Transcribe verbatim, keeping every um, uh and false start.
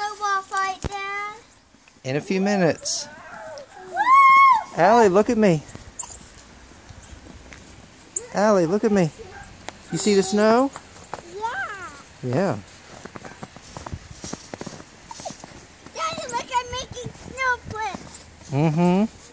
snowball fight, Dad? In a few minutes. Woo! Allie, look at me. Allie, look at me. You see the snow? Yeah. Yeah. Daddy, look, I'm making snow flips. Mm-hmm.